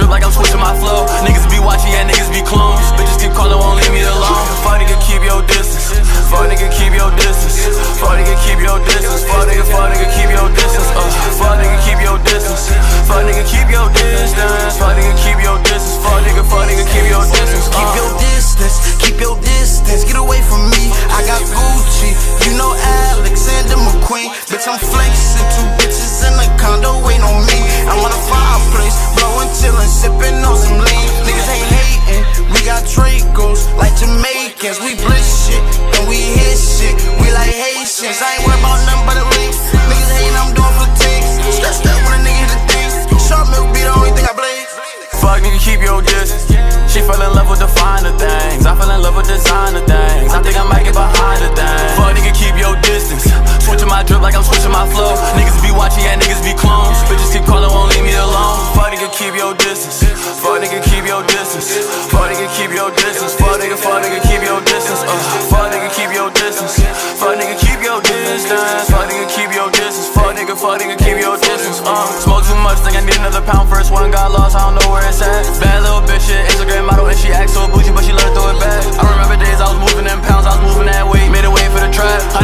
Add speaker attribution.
Speaker 1: drip like I'm switching my flow. Niggas be watching, yeah, niggas be clones. Bitches keep calling, won't leave me alone. Fuck nigga, keep your distance. Fuck nigga, keep your distance. Fuck nigga, keep your distance. Fuck nigga, keep your distance. Fuck nigga, keep your distance. Fuck nigga, keep your distance. Fuck nigga, keep your distance. Fuck nigga, keep your distance.
Speaker 2: Keep your distance, keep your distance. Get away from me, I got Gucci. You know Alexander McQueen. Bitch, I'm flexing, 2 bitches in a condo waiting on me. I'm on a fireplace, blowing, chillin', sippin' on some lean. Niggas ain't hating, we got Dracos like Jamaicans. We bliss shit, and we hit shit. We like Haitians, I ain't worried about nothing but the links. Niggas hating, I'm doing for things. Stressed out when a nigga hit the things. Sharp milk be the only thing I blaze.
Speaker 1: Fuck nigga, keep your distance. She fell in love with the finer things. I fell in love with designer things. I think I might get behind the thing. Fuck nigga, keep your distance. Switching my drip like I'm switching my flow. Niggas be watching, yeah, niggas be clones. Bitches keep calling, won't leave me alone. Fuck nigga, keep your distance. Fuck nigga, keep your distance. Fuck nigga, keep your distance. Fuck nigga, keep your distance. Fuck nigga, keep your distance. Fuck nigga, keep your distance. Fuck nigga, keep your distance. Fuck nigga, keep your distance. Smoke too much, think I need another pound. First one got lost, I don't know where it's at. Bad little bitch shit, Instagram model, and she acts so bougie, but she learned to throw it back. I remember days I was moving in pounds, I was moving that weight, made a way for the trap.